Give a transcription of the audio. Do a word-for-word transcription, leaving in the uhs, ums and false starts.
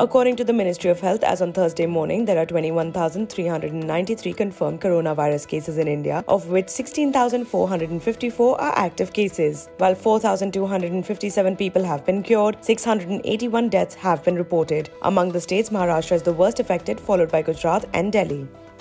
According to the Ministry of Health, as on Thursday morning, there are twenty-one thousand three hundred ninety-three confirmed coronavirus cases in India, of which sixteen thousand four hundred fifty-four are active cases, while four thousand two hundred fifty-seven people have been cured. six hundred eighty-one deaths have been reported. Among the states, Maharashtra is the worst affected, followed by Gujarat and Delhi.